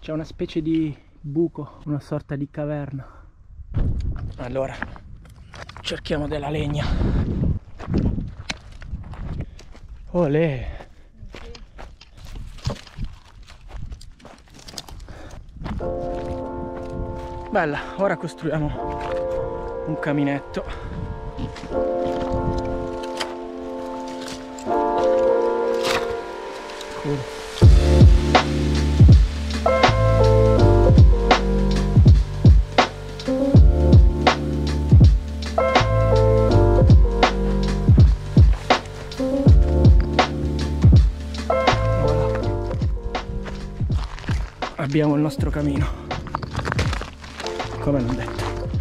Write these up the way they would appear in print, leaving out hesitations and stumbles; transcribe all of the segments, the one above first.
C'è una specie di buco, una sorta di caverna. Allora, cerchiamo della legna. Olè! Bella, ora costruiamo un caminetto. Cool. Abbiamo il nostro camino, come l'ho detto.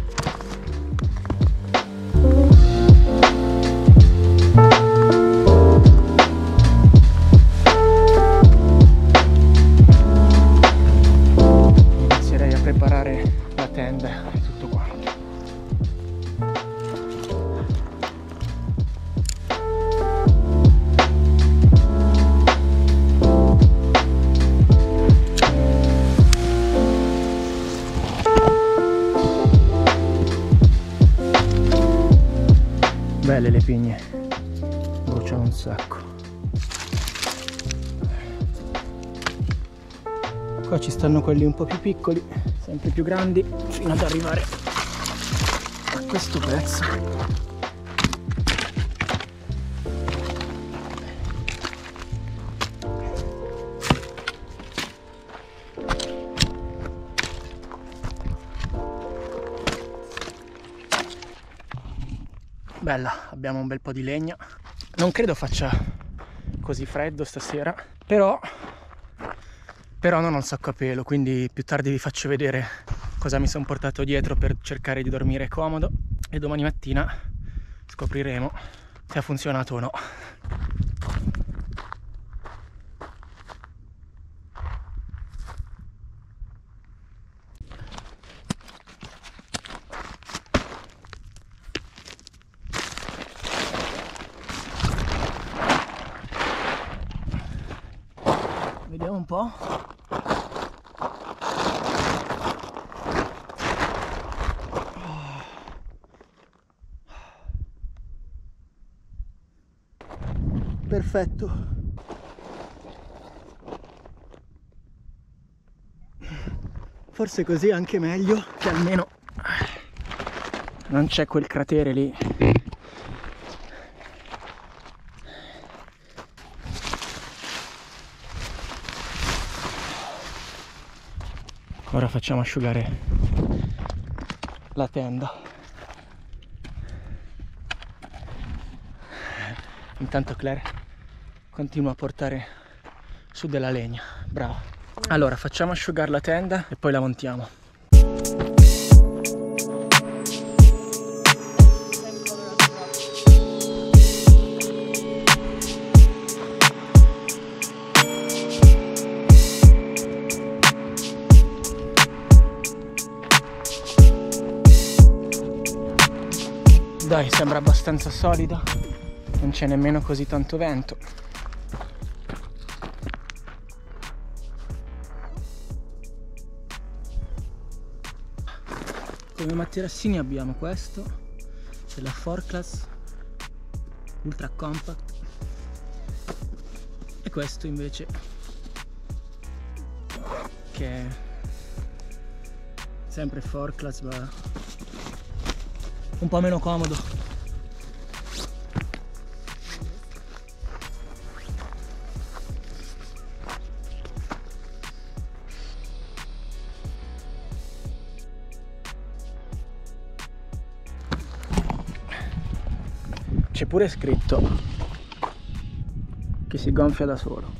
Inizierei a preparare la tenda e tutto quanto. Belle le pigne, bruciano un sacco. Qua ci stanno quelli un po' più piccoli, sempre più grandi, fino ad arrivare a questo pezzo. Bella, abbiamo un bel po' di legna. Non credo faccia così freddo stasera, però non ho il sacco a pelo, quindi più tardi vi faccio vedere cosa mi sono portato dietro per cercare di dormire comodo e domani mattina scopriremo se ha funzionato o no. Vediamo un po'. Perfetto. Forse così è anche meglio, che almeno non c'è quel cratere lì. Ora facciamo asciugare la tenda. Intanto Claire continua a portare su della legna. Brava. Allora facciamo asciugare la tenda e poi la montiamo. Dai, sembra abbastanza solida, non c'è nemmeno così tanto vento. Come materassini abbiamo questo, della 4Class Ultra Compact, e questo invece che è sempre 4Class ma un po' meno comodo. C'è pure scritto che si gonfia da solo.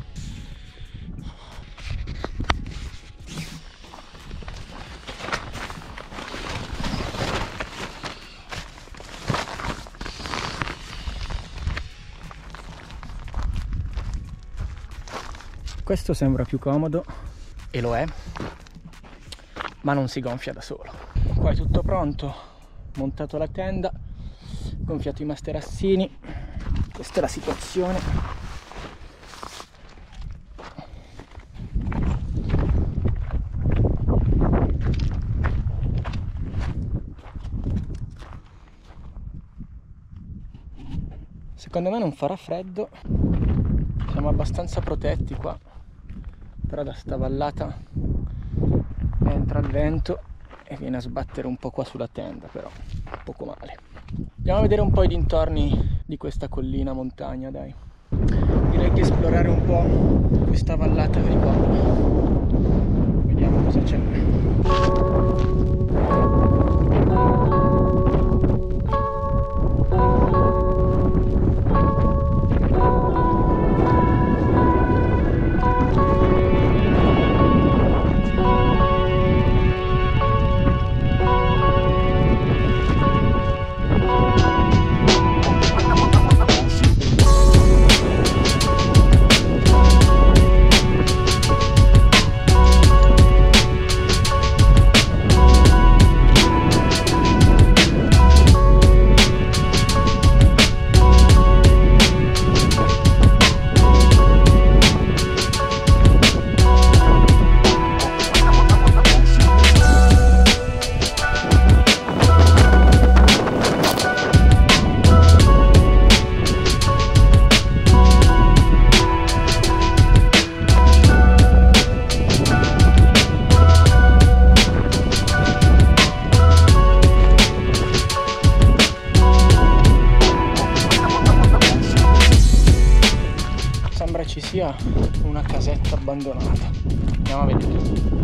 Questo sembra più comodo, e lo è, ma non si gonfia da solo. Qua è tutto pronto, montato la tenda, gonfiato i materassini, questa è la situazione. Secondo me non farà freddo, siamo abbastanza protetti qua, però da sta vallata entra il vento e viene a sbattere un po' qua sulla tenda, però poco male. Andiamo a vedere un po' i dintorni di questa collina montagna, dai. Direi di esplorare un po' questa vallata di qua. Vediamo cosa c'è. Ci sia una casetta abbandonata. Andiamo a vedere.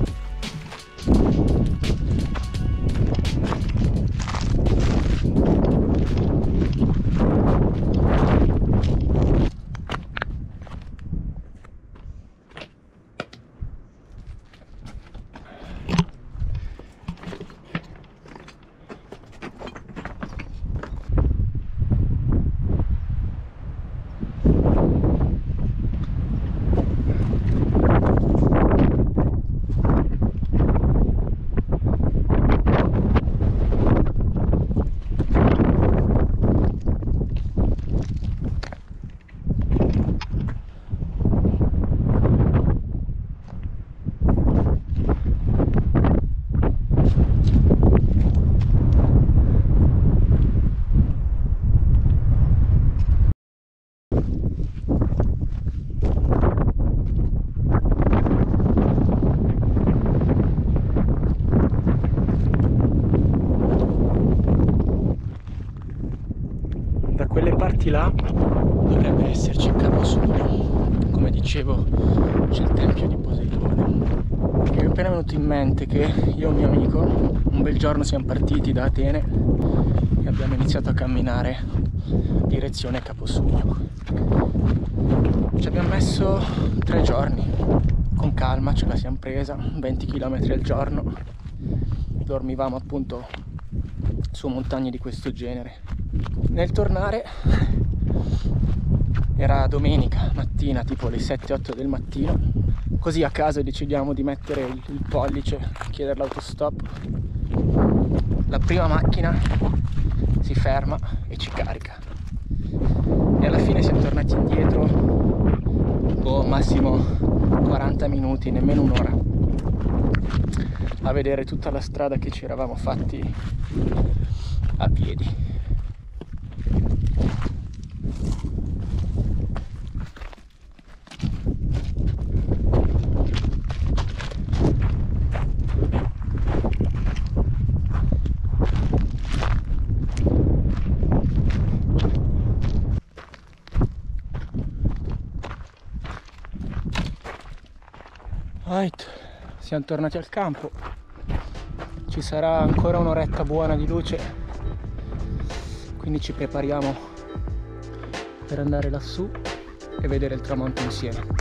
Quelle parti là dovrebbe esserci Capo Sogno. Come dicevo, c'è il tempio di Poseidone. Mi è appena venuto in mente che io e un mio amico un bel giorno siamo partiti da Atene e abbiamo iniziato a camminare direzione Capo Sogno. Ci abbiamo messo 3 giorni, con calma ce la siamo presa, 20 km al giorno. Dormivamo appunto su montagne di questo genere. Nel tornare era domenica mattina, tipo le 7-8 del mattino, così a caso decidiamo di mettere il pollice, chiedere l'autostop. La prima macchina si ferma e ci carica e alla fine siamo tornati indietro massimo 40 minuti, nemmeno un'ora, a vedere tutta la strada che ci eravamo fatti a piedi. Right, siamo tornati al campo, ci sarà ancora un'oretta buona di luce, quindi ci prepariamo per andare lassù e vedere il tramonto insieme.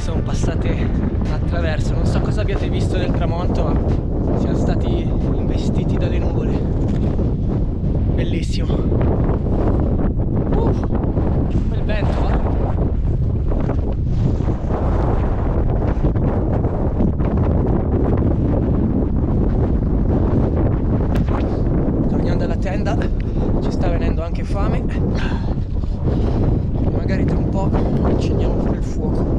sono passate attraverso. Non so cosa abbiate visto del tramonto, ma siamo stati investiti dalle nuvole. Bellissimo. Bel vento, va? Tornando alla tenda, ci sta venendo anche fame. Magari tra un po' accendiamo pure il fuoco.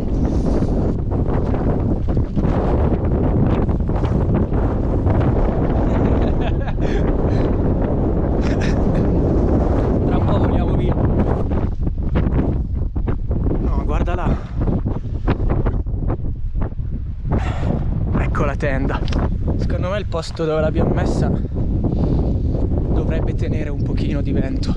Tra un po' voliamo via. No, guarda là. Ecco la tenda. Secondo me il posto dove l'abbiamo messa dovrebbe tenere un pochino di vento,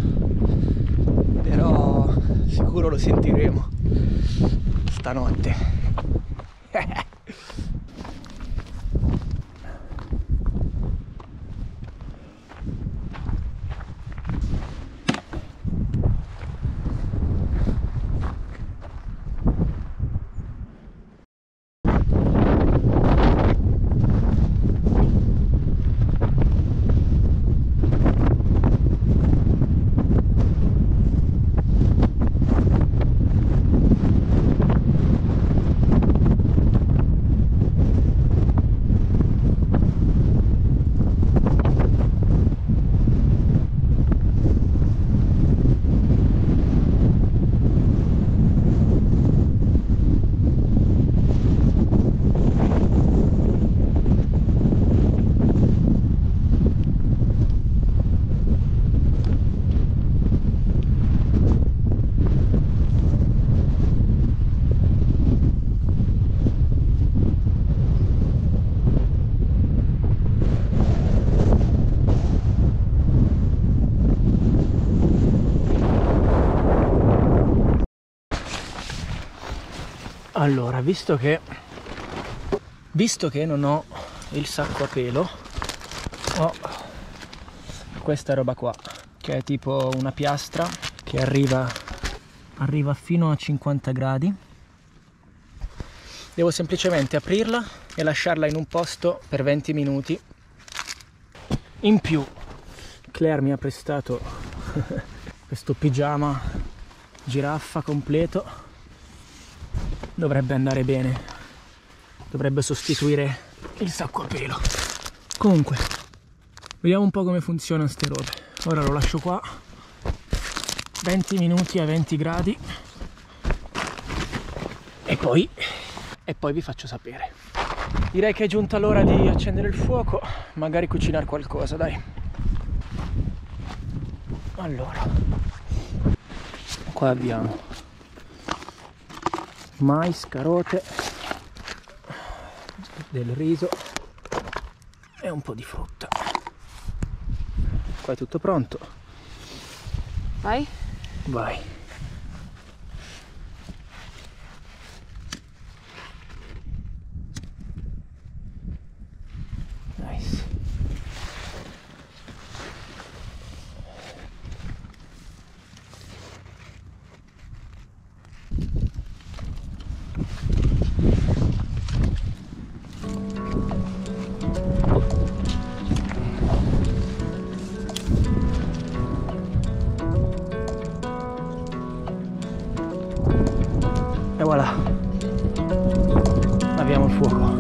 però sicuro lo sentiremo stanotte. Allora, visto che non ho il sacco a pelo, ho questa roba qua, che è tipo una piastra che arriva fino a 50 gradi. Devo semplicemente aprirla e lasciarla in un posto per 20 minuti. In più, Claire mi ha prestato questo pigiama giraffa completo. Dovrebbe andare bene, dovrebbe sostituire il sacco a pelo. Comunque, vediamo un po' come funzionano ste robe. Ora lo lascio qua 20 minuti a 20 gradi e poi vi faccio sapere. Direi che è giunta l'ora di accendere il fuoco, magari cucinare qualcosa, dai. Allora, qua abbiamo mais, carote, del riso e un po' di frutta. Qua è tutto pronto. Vai? Vai. Nice. E voilà, abbiamo il fuoco.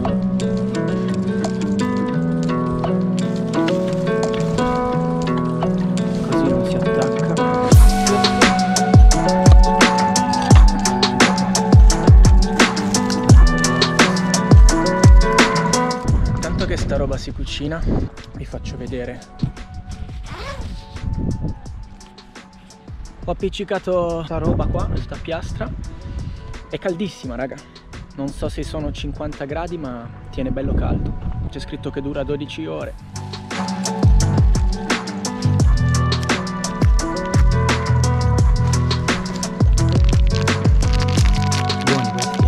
Così non si attacca. Tanto che sta roba si cucina, vi faccio vedere. Ho appiccicato sta roba qua, questa piastra. È caldissima, raga. Non so se sono 50 gradi, ma tiene bello caldo. C'è scritto che dura 12 ore. Buoni questi,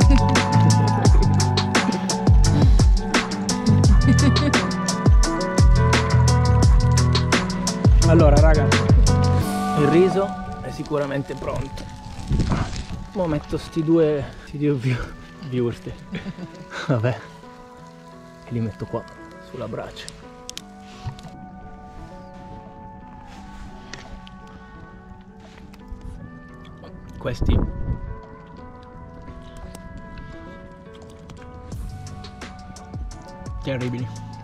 Allora, raga, il riso è sicuramente pronto. Mo metto sti due Viurte. Vabbè. E li metto qua, sulla brace. Questi terribili.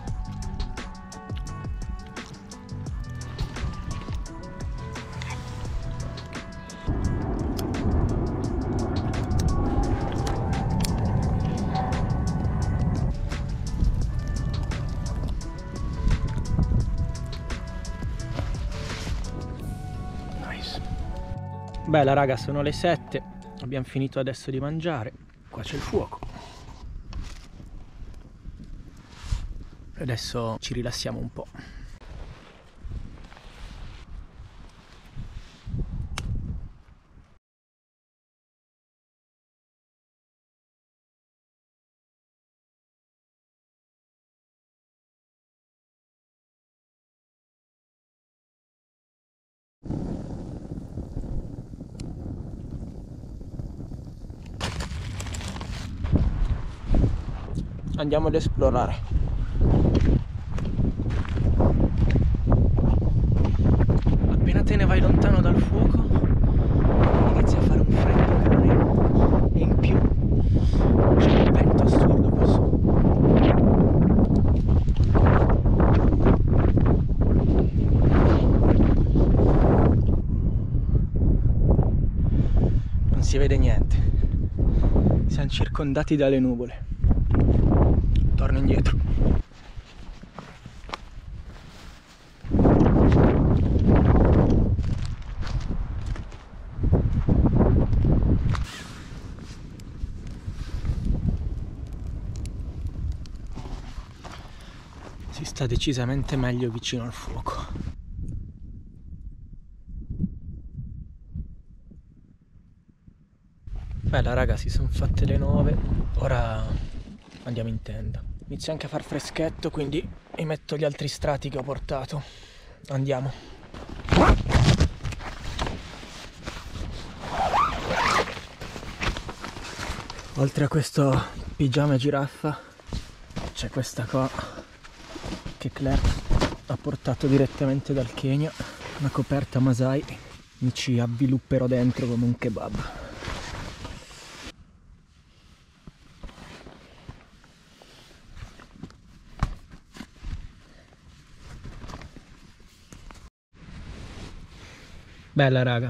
Nice. Bella raga, sono le 7, abbiamo finito adesso di mangiare, qua c'è il fuoco. Adesso ci rilassiamo un po'. Andiamo ad esplorare. Appena te ne vai lontano dal fuoco inizia a fare un freddo che non è. E in più c'è un vento assurdo qua su. Non si vede niente, siamo circondati dalle nuvole. Torno indietro. Si sta decisamente meglio vicino al fuoco. Bella raga, si sono fatte le 9, ora andiamo in tenda. Inizia anche a far freschetto, quindi mi metto gli altri strati che ho portato. Andiamo. Oltre a questo pigiama giraffa c'è questa qua che Claire ha portato direttamente dal Kenya, una coperta Masai. Mi ci avvilupperò dentro come un kebab. Bella raga.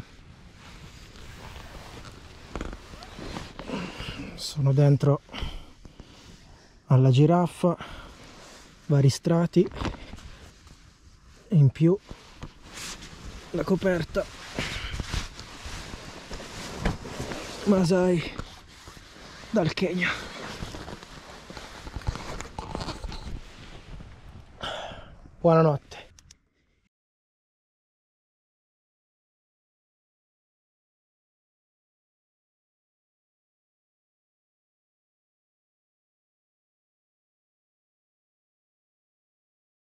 Sono dentro alla giraffa, vari strati e in più la coperta Masai dal Kenya. Buonanotte.